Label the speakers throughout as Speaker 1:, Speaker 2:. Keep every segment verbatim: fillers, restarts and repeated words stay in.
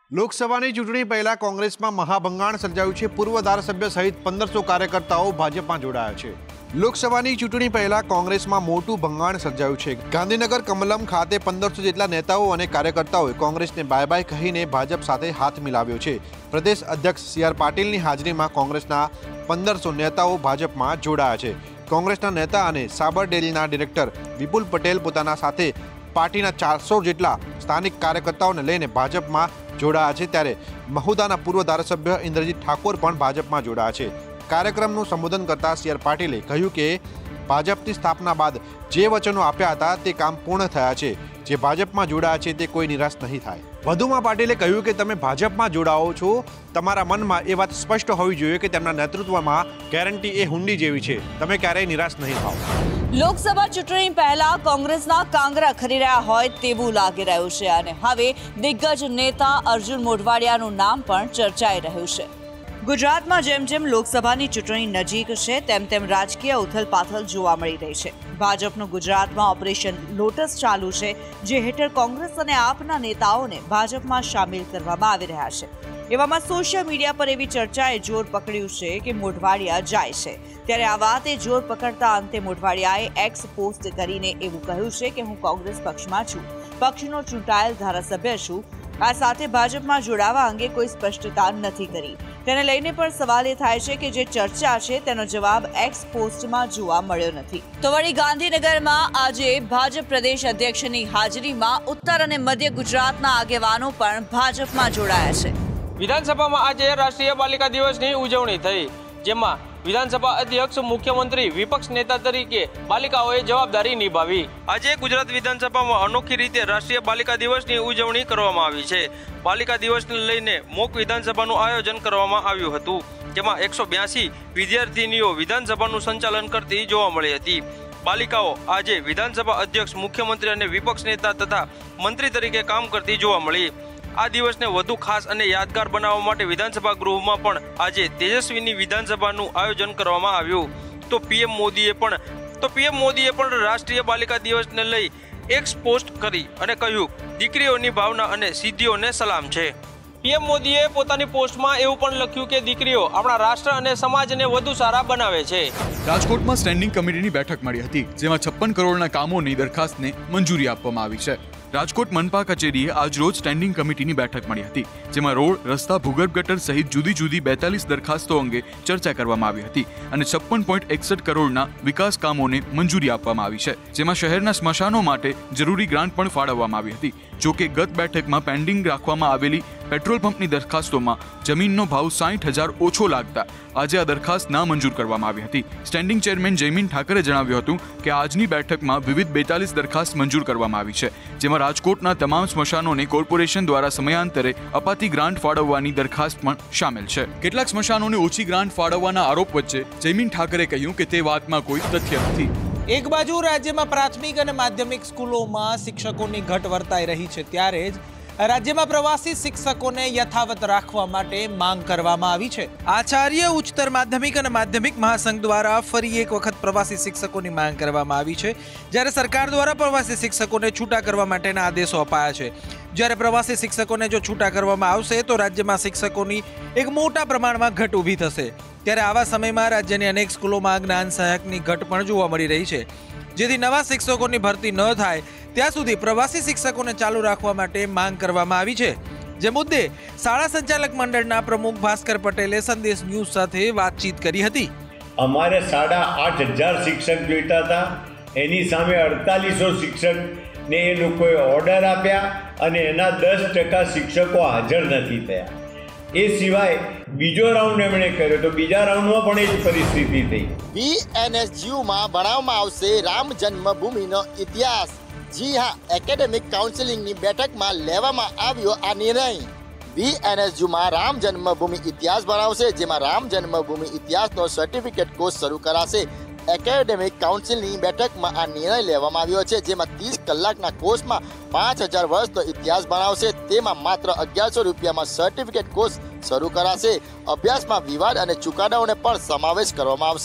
Speaker 1: લોકસભાની ચૂંટણી પહેલા કોંગ્રેસમાં મહાભંગાણ સર્જાયું છે। પૂર્વ ધારાસભ્ય સહિત પંદરસો કાર્યકર્તાઓ ભાજપમાં જોડાયા છે। લોકસભાની ચૂંટણી પહેલા કોંગ્રેસમાં મોટું ભંગાણ સર્જાયું છે। ગાંધીનગર કમલમ ખાતે પંદરસો જેટલા નેતાઓ અને કાર્યકર્તાઓએ કોંગ્રેસને બાય બાય કહીને ભાજપ સાથે હાથ મિલાવ્યો છે। પ્રદેશ અધ્યક્ષ સી આર પાટીલની હાજરીમાં કોંગ્રેસના પંદરસો નેતાઓ ભાજપમાં જોડાયા છે। કોંગ્રેસના નેતા અને સાબર ડેરીના ડિરેક્ટર વિપુલ પટેલ પોતાના સાથે પાર્ટીના ચારસો જેટલા સ્થાનિક કાર્યકર્તાઓને લઈને ભાજપમાં જોડાયા છે। ત્યારે મહુદાના પૂર્વ ધારાસભ્ય ઇન્દ્રજીત ઠાકોર પણ ભાજપમાં જોડાયા છે। કાર્યક્રમનું સંબોધન કરતા સી આર પાટીલે કહ્યું કે ભાજપની સ્થાપના બાદ જે વચનો આપ્યા હતા તે કામ પૂર્ણ થયા છે। જે ભાજપમાં જોડાયા છે તે કોઈ નિરાશ નહીં થાય। વધુમાં પાટીલે કહ્યું કે તમે ભાજપમાં જોડાઓ છો, તમારા મનમાં એ વાત સ્પષ્ટ હોવી જોઈએ કે તેમના નેતૃત્વમાં ગેરંટી એ હુંડી જેવી છે, તમે ક્યારેય નિરાશ નહીં થાઓ।
Speaker 2: લોકસભા ચૂંટણી પહેલા કોંગ્રેસના કાંગરા ખરી રહ્યા હોય તેવું લાગી રહ્યું છે અને હવે દિગ્ગજ નેતા અર્જુન મોઢવાડિયાનું નામ પણ ચર્ચાઈ રહ્યું છે। ગુજરાતમાં જેમ જેમ લોકસભાની ચૂંટણી નજીક છે તેમ તેમ રાજકીય ઉથલપાથલ જોવા મળી રહી છે। ભાજપનું ગુજરાતમાં ઓપરેશન લોટસ ચાલુ છે, જે હેઠળ કોંગ્રેસ અને આપના નેતાઓને ભાજપમાં સામેલ કરવામાં આવી રહ્યા છે। એવામાં સોશિયલ મીડિયા પર એવી ચર્ચાએ જોર પકડ્યું છે કે મોઢવાડિયા જાય છે। ત્યારે આ વાતે જોર પકડતા અંતે મોઢવાડિયાએ એક્સ પોસ્ટ કરીને એવું કહ્યું છે કે હું કોંગ્રેસ પક્ષમાં છું, પક્ષનો ચૂંટાયેલ ધારાસભ્ય છું। આ સાથે ભાજપમાં જોડાવા અંગે કોઈ સ્પષ્ટતા નથી કરી। તેને લઈને પણ સવાલ એ થાય છે કે જે ચર્ચા છે તેનો જવાબ એક્સ પોસ્ટમાં જોવા મળ્યો નથી। તો વળી ગાંધીનગરમાં આજે ભાજપ પ્રદેશ અધ્યક્ષની હાજરીમાં ઉત્તર અને મધ્ય ગુજરાતના આગેવાનો પણ ભાજપમાં જોડાયા છે।
Speaker 3: વિધાનસભામાં આજે રાષ્ટ્રીય બાલિકા દિવસની ઉજવણી થઈ, જેમાં વિધાનસભા અધ્યક્ષ, મુખ્યમંત્રી, વિપક્ષ નેતા તરીકે બાલિકાઓએ જવાબદારી નિભાવી। આજે ગુજરાત વિધાનસભામાં અનોખી રીતે રાષ્ટ્રીય બાલિકા દિવસની ઉજવણી કરવામાં આવી છે। બાલિકા દિવસને લઈને મોક વિધાનસભાનું આયોજન કરવામાં આવ્યું હતું, જેમાં એકસો બ્યાસી વિદ્યાર્થીનીઓ વિધાનસભાનું સંચાલન કરતી જોવા મળી હતી। બાલિકાઓ આજે વિધાનસભા અધ્યક્ષ, મુખ્યમંત્રી અને વિપક્ષ નેતા તથા મંત્રી તરીકે કામ કરતી જોવા મળી। આ દિવસને વધુ ખાસ અને યાદગાર બનાવવા માટે વિધાનસભા ગૃહમાં પણ આજે તેજસ્વીની વિધાનસભાનું આયોજન કરવામાં આવ્યું। તો પીએમ મોદીએ પણ તો પીએમ મોદીએ પણ રાષ્ટ્રીય બાલિકા દિવસને લઈ એક પોસ્ટ કરી અને કહ્યું, દીકરીઓની ભાવના અને સિદ્ધિઓને સલામ છે। પીએમ મોદીએ પોતાની પોસ્ટમાં એવું પણ લખ્યું કે દીકરીઓ આપણા રાષ્ટ્ર અને સમાજને વધુ સારા બનાવે છે।
Speaker 4: રાજકોટમાં સ્ટેન્ડિંગ કમિટીની બેઠક મળી હતી, જેમાં છપ્પન કરોડના કામોની દરખાસ્તને મંજૂરી આપવામાં આવી છે। રાજકોટ મનપા કચેરીએ આજ રોજ સ્ટેન્ડિંગ કમિટીની બેઠક મળી હતી, જેમાં રોડ, રસ્તા, ભૂગર્ભ ગટર સહિત જુદી જુદી બેતાલીસ દરખાસ્તો અંગે ચર્ચા કરવામાં આવી હતી અને છપ્પન પોઈન્ટ એકસઠ કરોડના વિકાસ કામોને મંજૂરી આપવામાં આવી છે, જેમાં શહેરના સ્મશાનો માટે જરૂરી ગ્રાન્ટ પણ ફાળવવામાં આવી હતી। જો કે ગત બેઠકમાં પેન્ડિંગ રાખવામાં આવેલી પેટ્રોલ પંપની દરખાસ્તોમાં જમીનનો ભાવ સાઠ હજાર ઓછો લાગતા આજે આ દરખાસ્ત ના મંજૂર કરવામાં આવી હતી। સ્ટેન્ડિંગ ચેરમેન જયમીન ઠાકરે જણાવ્યું હતું કે આજની બેઠકમાં વિવિધ બેતાલીસ દરખાસ્ત મંજૂર કરવામાં આવી છે, જેમાં રાજકોટના તમામ સ્મશાનોને કોર્પોરેશન દ્વારા સમયાંતરે અપાતી ગ્રાન્ટ ફાળવવાની દરખાસ્ત પણ સામેલ છે। કેટલાક સ્મશાનોને ઓછી ગ્રાન્ટ ફાળવવાના આરોપ વચ્ચે જયમીન ઠાકરે કહ્યું કે તે વાતમાં કોઈ તથ્ય નથી।
Speaker 5: એક બાજુ રાજ્યમાં પ્રાથમિક અને માધ્યમિક સ્કૂલોમાં શિક્ષકોની ઘટ વર્તાઈ રહી છે, ત્યારે જ રાજ્યમાં પ્રવાસી શિક્ષકોને યથાવત રાખવા માટે માંગ કરવામાં આવી છે। આચાર્ય ઉચ્ચતર માધ્યમિક અને માધ્યમિક મહાસંઘ દ્વારા ફરી એક વખત પ્રવાસી શિક્ષકોની માંગ કરવામાં આવી છે, જ્યારે સરકાર દ્વારા પ્રવાસી શિક્ષકોને છૂટા કરવા માટેના આદેશો અપાયા છે। જ્યારે પ્રવાસી શિક્ષકોને જો છૂટા કરવામાં આવશે તો રાજ્યમાં શિક્ષકોની એક મોટા પ્રમાણમાં ઘટ ઊભી થશે। ત્યારે આવા સમયમાં રાજ્યની અનેક સ્કૂલોમાં જ્ઞાન સહાયકની ઘટ પણ જોવા મળી રહી છે, જેથી નવા શિક્ષકોની ભરતી ન થાય ત્યાં સુધી પ્રવાસી શિક્ષકોને ચાલુ રાખવા માટે માંગ કરવામાં આવી છે। જે મુદ્દે શાળા સંચાલક મંડળના પ્રમુખ ભાસ્કર પટેલે સંદેશ ન્યૂઝ સાથે વાતચીત કરી હતી।
Speaker 6: અમારે સાડા આઠ હજાર શિક્ષક જોઈતા હતા, એની સામે અડતાલીસો શિક્ષક ને એ લોકોએ ઓર્ડર આપ્યા અને એના દસ ટકા શિક્ષકો હાજર નથી થયા। એ સિવાય બીજો રાઉન્ડ એમણે કર્યો તો બીજા રાઉન્ડમાં પણ એ જ પરિસ્થિતિ થઈ।
Speaker 7: બી એન એસ યુમાં ભણાવવામાં આવશે રામ જન્મભૂમિનો ઇતિહાસ। જી હા, એકેડેમિક કાઉન્સિલિંગની બેઠકમાં લેવામાં આવ્યો આ નિર્ણય। બી એન એસ યુમાં રામ જન્મભૂમિ ઇતિહાસ ભણાવશે, જેમાં રામ જન્મભૂમિ ઇતિહાસનો સર્ટિફિકેટ કોર્સ શરૂ કરાશે। એકેડેમિક કાઉન્સિલની બેઠકમાં આ નિર્ણય લેવામાં આવ્યો છે, જેમાં ત્રીસ કલાકના કોર્સમાં પાંચ હજાર વર્ષનો ઇતિહાસ ભણાવશે। તેમાં માત્ર અગિયારસો રૂપિયામાં સર્ટિફિકેટ કોર્સ શરૂ કરાશે। અભ્યાસમાં વિવાદ અને ચુકાદાઓને પણ સમાવેશ કરવામાં આવશે।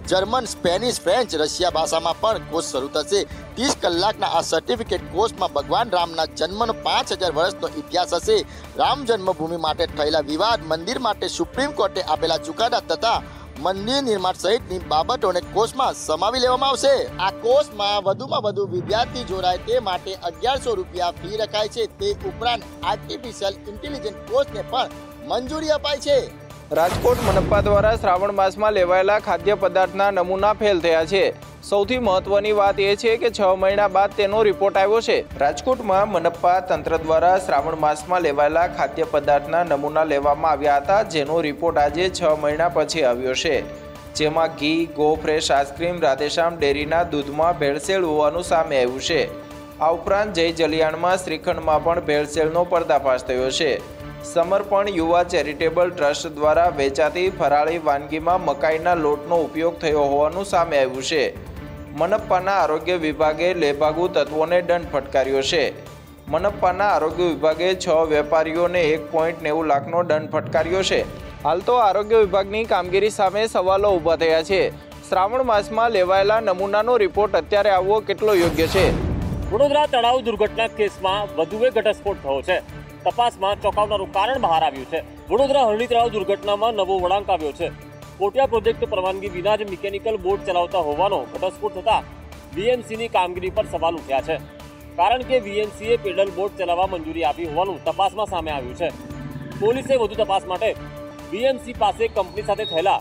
Speaker 7: જર્મન, સ્પેનિશ, ફ્રેન્ચ, રશિયા ભાષામાં પણ કોર્સ શરૂ થશે. ત્રીસ કલાકના આ સર્ટિફિકેટ કોર્સમાં ભગવાન રામના જન્મનો પાંચ હજાર વર્ષનો ઇતિહાસ હશે. રામ જન્મભૂમિ માટે થયેલા વિવાદ, મંદિર માટે સુપ્રીમ કોર્ટે આપેલા ચુકાદા તથા મંદિર નિર્માણ સહિતની બાબતોને કોર્સમાં સમાવી લેવામાં આવશે. આ કોર્સમાં વધુમાં વધુ વિદ્યાર્થી જોડાય તે માટે અગિયારસો રૂપિયા ફી રખાય છે. તે ઉપરાંત આર્ટિફિશિયલ ઇન્ટેલિજન્સ કોર્સને પણ મંજૂરી અપાય છે.
Speaker 5: રાજકોટ મનપા દ્વારા શ્રાવણ માસમાં લેવાયેલા ખાદ્ય પદાર્થના નમૂના ફેલ થયા છે. સૌથી મહત્વની વાત એ છે કે છ મહિના બાદ તેનો રિપોર્ટ આવ્યો છે. રાજકોટમાં મનપા તંત્ર દ્વારા શ્રાવણ માસમાં લેવાયેલા ખાદ્ય પદાર્થના નમૂના લેવામાં આવ્યા હતા, જેનો રિપોર્ટ આજે છ મહિના પછી આવ્યો છે. જેમાં ઘી, ગો ફ્રેશ આઈસ્ક્રીમ, રાધેશ્યામ ડેરીના દૂધમાં ભેળસેળ હોવાનું સામે આવ્યું છે. આ ઉપરાંત જય જલિયાણમાં શ્રીખંડમાં પણ ભેળસેળનો પર્દાફાશ થયો છે. સમર્પણ યુવા ચેરિટેબલ ટ્રસ્ટ દ્વારા વેચાતી ફરાળી વાનગીમાં મકાઈના લોટનો ઉપયોગ થયો હોવાનું સામે આવ્યું છે. મનપાના આરોગ્ય વિભાગે લેભાગુ તત્વોને દંડ ફટકાર્યો છે. મનપાના આરોગ્ય વિભાગે છ વેપારીઓને એક પોઈન્ટ નેવું લાખનો દંડ ફટકાર્યો છે. હાલ તો આરોગ્ય વિભાગની કામગીરી સામે સવાલો ઊભા થયા છે. શ્રાવણ માસમાં લેવાયેલા નમૂનાનો રિપોર્ટ અત્યારે આવવો કેટલો યોગ્ય છે?
Speaker 8: વડોદરા તળાવ દુર્ઘટના કેસમાં વધુ એક ઘટસ્ફોટ થયો છે. તપાસમાં ચોંકાવનારું કારણ બહાર આવ્યું છે. વડોદરા હરણી તળાવ દુર્ઘટનામાં નવો વળાંક આવ્યો છે. કોટિયા પ્રોજેક્ટ પરવાનગી વિના જ મિકેનિકલ બોટ ચલાવતા હોવાનો ઘટસ્ફોટ થતાં વીએમસીની કામગીરી પર સવાલ ઉઠ્યા છે. કારણ કે વીએમસીએ પેડલ બોટ ચલાવવા મંજૂરી આપી હોવાનું તપાસમાં સામે આવ્યું છે. પોલીસે વધુ તપાસ માટે વીએમસી પાસે કંપની સાથે થયેલા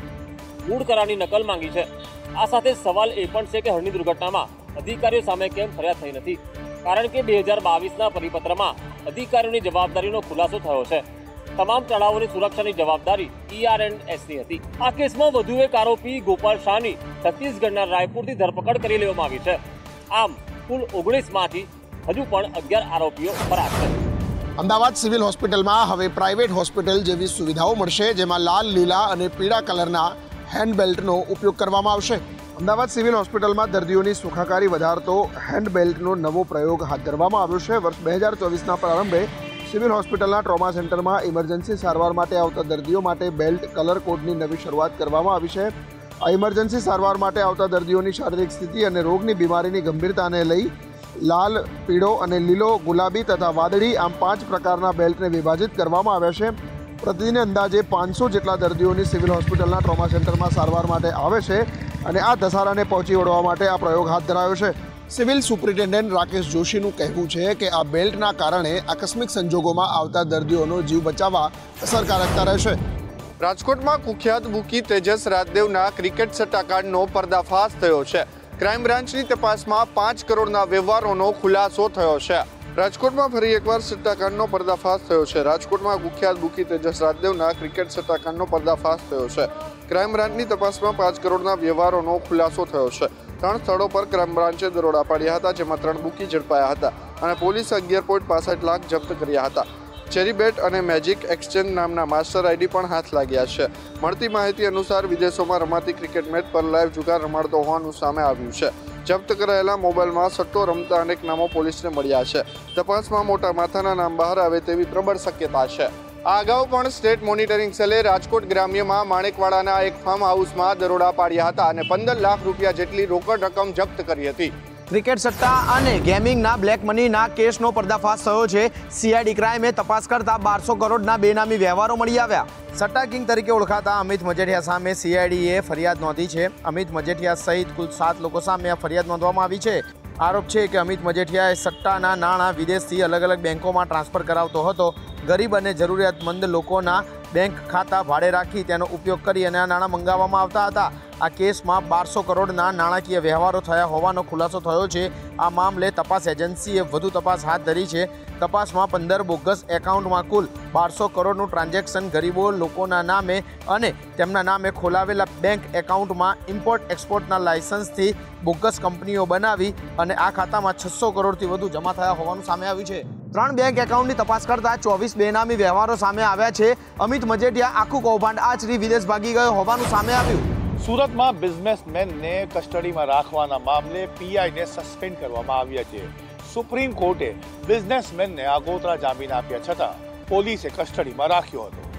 Speaker 8: મૂળ કરારની નકલ માંગી છે. આ સાથે સવાલ એ પણ છે કે હરણી દુર્ઘટનામાં અધિકારીઓ સામે કેમ ફરિયાદ થઈ નથી? કારણ કે બે હજાર બાવીસના પરિપત્રમાં અધિકારીઓની જવાબદારીનો ખુલાસો થયો છે. તમામ તળાવોની સુરક્ષાની જવાબદારી ઈઆર એન્ડ એસની હતી. આ કેસમાં વધુ એક આરોપી ગોપાલ શાહની છત્તીસગઢના રાયપુરથી ધરપકડ કરી લેવામાં આવી છે. આમ કુલ ઓગણીસમાંથી હજુ પણ અગિયાર આરોપીઓ ફરાર છે.
Speaker 9: અમદાવાદ સિવિલ હોસ્પિટલમાં હવે પ્રાઇવેટ હોસ્પિટલ જેવી સુવિધાઓ મળશે, જેમાં લાલ, લીલા અને પીળા કલરના હેન્ડબેલ્ટનો ઉપયોગ કરવામાં આવશે. અમદાવાદ સિવિલ હોસ્પિટલમાં દર્દીઓની સુખાકારી વધારતો હેન્ડબેલ્ટનો નવો પ્રયોગ હાથ ધરવામાં આવ્યો છે. વર્ષ બે હજાર ચોવીસના પ્રારંભે સિવિલ હોસ્પિટલના ટ્રોમા સેન્ટરમાં ઇમરજન્સી સારવાર માટે આવતા દર્દીઓ માટે બેલ્ટ કલર કોડની નવી શરૂઆત કરવામાં આવી છે. આ ઇમરજન્સી સારવાર માટે આવતા દર્દીઓની શારીરિક સ્થિતિ અને રોગની બીમારીની ગંભીરતાને લઈ લાલ, પીળો અને લીલો, ગુલાબી તથા વાદળી આમ પાંચ પ્રકારના બેલ્ટને વિભાજિત કરવામાં આવ્યા છે. પ્રતિદિન અંદાજે પાંચસો જેટલા દર્દીઓની સિવિલ હોસ્પિટલના ટ્રોમા સેન્ટરમાં સારવાર માટે આવે છે અને આ ધસારાને પહોંચી વળવા માટે આ પ્રયોગ હાથ ધરાયો છે. સિવિલ સુપ્રિન્ટેન્ડન્ટ રાકેશ જોશીનું કહેવું છે કે આ બેલ્ટના કારણે આકસ્મિક સંજોગોમાં આવતા દર્દીઓનો જીવ બચાવવા અસરકારકતા રહેશે.
Speaker 10: રાજકોટમાં કુખ્યાત બુકી તેજસ રાજદેવના ક્રિકેટ સટ્ટાકાંડનો પર્દાફાશ થયો છે. ક્રાઇમ બ્રાન્ચની તપાસમાં પાંચ કરોડના વ્યવહારોનો ખુલાસો થયો છે. રાજકોટમાં ફરી એકવાર સટ્ટાકાંડનો પર્દાફાશ થયો છે. રાજકોટમાં કુખ્યાત બુકી તેજસ રાજદેવના ક્રિકેટ સટ્ટાકાંડનો પર્દાફાશ થયો છે. ક્રાઇમ બ્રાન્ચની તપાસમાં પાંચ કરોડના વ્યવહારોનો ખુલાસો થયો છે. ત્રણ સ્થળો પર ક્રાઇમ બ્રાન્ચે દરોડા પાડ્યા હતા, જેમાં ત્રણ બુકી ઝડપાયા હતા અને પોલીસે અગિયાર પોઈન્ટ પાસઠ લાખ જપ્ત કર્યા હતા. ચેરીબેટ અને મેજિક એક્સચેન્જ નામના માસ્ટર આઈડી પણ હાથ લાગ્યા છે. મળતી માહિતી અનુસાર વિદેશોમાં રમાતી ક્રિકેટ મેચ પર લાઈવ જુગાર રમાડતો હોવાનું સામે આવ્યું છે. જપ્ત કરાયેલા મોબાઈલમાં સટ્ટો રમતા અનેક નામો પોલીસને મળ્યા છે. તપાસમાં મોટા માથાના નામ બહાર આવે તેવી પ્રબળ શક્યતા છે. આ અગાઉ પણ સ્ટેટ મોનિટરિંગ સેલે રાજકોટ ગ્રામ્યમાં માણેકવાડાના એક ફાર્મ હાઉસમાં દરોડા પાડ્યા હતા અને પંદર લાખ રૂપિયા જેટલી રોકડ રકમ જપ્ત કરી હતી.
Speaker 11: ક્રિકેટ સટ્ટા અને ગેમિંગના બ્લેક મનીના કેસનો પર્દાફાશ થયો છે. સીઆઈડી ક્રાઇમે તપાસ કરતા બારસો કરોડના બેનામી વ્યવહારો મળી આવ્યા. સટ્ટા કિંગ તરીકે ઓળખાતા અમિત મજેઠિયા સામે સીઆઈડીએ ફરિયાદ નોંધી છે. અમિત મજેઠિયા સહિત કુલ સાત લોકો સામે આ ફરિયાદ નોંધવામાં આવી છે. આરોપ છે કે અમિત મજેઠિયાએ સટ્ટાના નાણાં વિદેશથી અલગ અલગ બેંકોમાં ટ્રાન્સફર કરાવતો હતો. ગરીબ અને જરૂરિયાતમંદ લોકોના બેંક ખાતા ભાડે રાખી તેનો ઉપયોગ કરી અને આ નાણાં મંગાવવામાં આવતા હતા. આ કેસમાં બારસો કરોડના નાણાકીય વ્યવહારો થયા હોવાનો ખુલાસો થયો છે. આ મામલે તપાસ એજન્સીએ વધુ તપાસ હાથ ધરી છે. તપાસમાં પંદર બોગસ એકાઉન્ટમાં કુલ બારસો કરોડનું ટ્રાન્ઝેક્શન ગરીબો લોકોના નામે અને તેમના નામે ખોલાવેલા બેંક એકાઉન્ટમાં ઇમ્પોર્ટ એક્સપોર્ટના લાયસન્સથી બોગસ કંપનીઓ બનાવી અને આ ખાતામાં છસો કરોડથી વધુ જમા થયા હોવાનું સામે આવ્યું છે. ત્રણ બેંક એકાઉન્ટની તપાસ કરતા ચોવીસ બેનામી વ્યવહારો સામે આવ્યા છે. અમિત મજેઠિયા આખું કૌભાંડ આચરી વિદેશ ભાગી ગયો હોવાનું સામે આવ્યું.
Speaker 12: સુરતમાં બિઝનેસમેનને કસ્ટડીમાં રાખવાના મામલે પીઆઈને સસ્પેન્ડ કરવામાં આવ્યા છે. સુપ્રીમ કોર્ટે બિઝનેસમેનને આગોતરા જામીન આપ્યા છતાં પોલીસે કસ્ટડીમાં રાખ્યો હતો.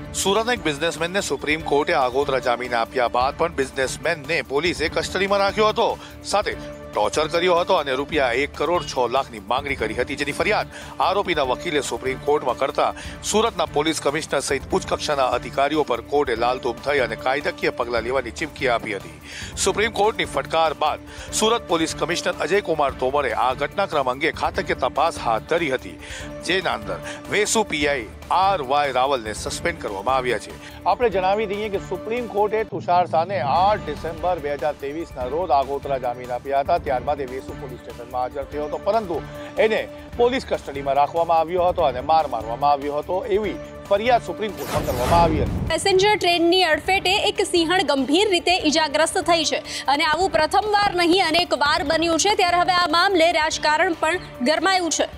Speaker 12: સુરતના એક બિઝનેસમેનને સુપ્રીમ કોર્ટે આગોતરા જામીન આપ્યા બાદ પણ બિઝનેસમેનને પોલીસે કસ્ટડીમાં રાખ્યો હતો, સાથે ટોર્ચર કર્યો હતો અને રૂપિયા એક કરોડ છ લાખની માંગણી કરી હતી, જેની ફરિયાદ આરોપીના વકીલે સુપ્રીમ કોર્ટમાં કરતા સુરતના પોલીસ કમિશનર સહિત ઉચ્ચ કક્ષાના અધિકારીઓ પર કોર્ટે લાલતુમ થઈ અને કાયદાકીય પગલાં લેવાની ચીમકી આપી હતી. સુપ્રીમ કોર્ટની ફટકાર બાદ સુરત પોલીસ કમિશનર અજય કુમાર તોમરે આ ઘટનાક્રમ અંગે ખાતાકીય તપાસ હાથ ધરી હતી, જેના અંદર વેસુ પીઆઈ આર વાય રાવલને સસ્પેન્ડ કરવામાં આવ્યા છે. આપણે જણાવી દઈએ કે સુપ્રીમ કોર્ટે તુષાર શાહને આઠ ડિસેમ્બર બે હજાર ત્રેવીસના રોજ આગોતરા જામીન આપ્યા હતા. ત્યારબાદ એ વેસુ પોલીસ સ્ટેશનમાં હાજર થયો હતો, પરંતુ એને પોલીસ કસ્ટડીમાં રાખવામાં આવ્યો હતો અને માર મારવામાં આવ્યો હતો, એવી ફરિયાદ સુપ્રીમ કોર્ટમાં કરવામાં આવી હતી.
Speaker 13: પેસેન્જર ટ્રેનની અડફેટે એક સિંહણ ગંભીર રીતે ઇજાગ્રસ્ત થઈ છે અને આવું પ્રથમવાર નહીં અનેક વાર બન્યું છે, ત્યારે હવે આ મામલે રાજકારણ પણ ગરમાયું છે.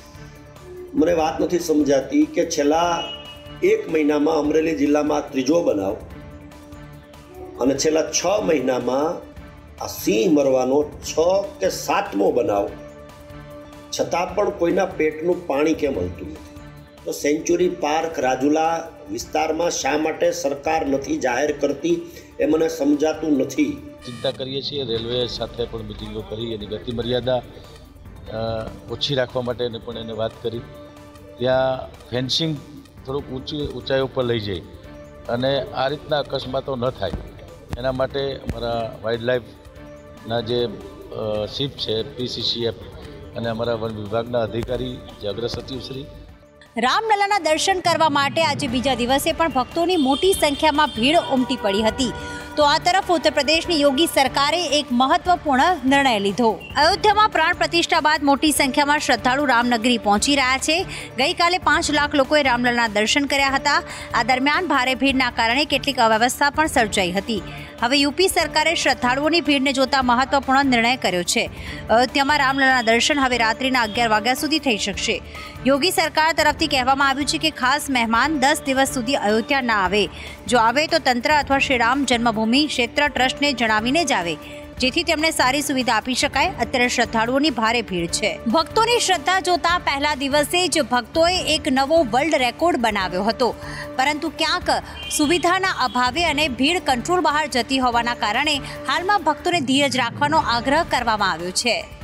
Speaker 14: મને વાત નથી સમજાતી કે છેલ્લા એક મહિનામાં અમરેલી જિલ્લામાં ત્રીજો બનાવ અને છેલ્લા છ મહિનામાં આ સિંહ મરવાનો છ કે સાતમો બનાવ, છતાં પણ કોઈના પેટનું પાણી કેમ હલતું નથી? તો સેન્ચુરી પાર્ક રાજુલા વિસ્તારમાં શા માટે સરકાર નથી જાહેર કરતી એ મને સમજાતું નથી.
Speaker 15: ચિંતા કરીએ છીએ, રેલવે સાથે પણ મિટિંગો કરી, એની ગતિ મર્યાદા ઓછી રાખવા માટે પણ એને વાત કરી. ત્યાં ફેન્સિંગ થોડુંક ઊંચી ઊંચાઈ ઉપર લઈ જઈ અને આ રીતના અકસ્માતો ન થાય એના માટે અમારા વાઇલ્ડ લાઈફના જે શિપ છે પીસીસીએફ અને અમારા વન વિભાગના અધિકારી જે અગ્ર સચિવ શ્રી
Speaker 16: રામલલાના દર્શન કરવા માટે આજે બીજા દિવસે પણ ભક્તોની મોટી સંખ્યામાં ભીડ ઉમટી પડી હતી. તો આ તરફ ઉત્તર પ્રદેશની યોગી સરકારે એક મહત્વપૂર્ણ નિર્ણય લીધો. અયોધ્યામાં પ્રાણ પ્રતિષ્ઠા બાદ મોટી સંખ્યામાં શ્રદ્ધાળુ રામનગરી પહોંચી રહ્યા છે. ગઈકાલે પાંચ લાખ લોકોએ રામલલાના દર્શન કર્યા હતા. આ દરમિયાન ભારે ભીડના કારણે કેટલીક અવ્યવસ્થા પણ સર્જાઈ હતી. હવે યુપી સરકારે શ્રદ્ધાળુઓની ભીડને જોતા મહત્વપૂર્ણ નિર્ણય કર્યો છે. અયોધ્યામાં રામલલાના દર્શન હવે રાત્રિના અગિયાર વાગ્યા સુધી થઈ શકશે. યોગી સરકાર તરફથી કહેવામાં આવ્યું છે કે ખાસ મહેમાન દસ દિવસ સુધી અયોધ્યા ના આવે. જો આવે તો તંત્ર અથવા શ્રી રામ જન્મભૂમિ ક્ષેત્ર ટ્રસ્ટને જણાવીને જ આવે, જેથી તેમને સારી સુવિધા આપી શકાય. અત્યારે શ્રદ્ધાળુઓની ભારે ભીડ છે. ભક્તોની શ્રદ્ધા જોતા પહેલા દિવસે જ ભક્તોએ એક નવો વર્લ્ડ રેકોર્ડ બનાવ્યો હતો, પરંતુ ક્યાંક સુવિધાના અભાવે અને ભીડ કંટ્રોલ બહાર જતી હોવાના કારણે હાલમાં ભક્તોને ધીરજ રાખવાનો આગ્રહ કરવામાં આવ્યો છે.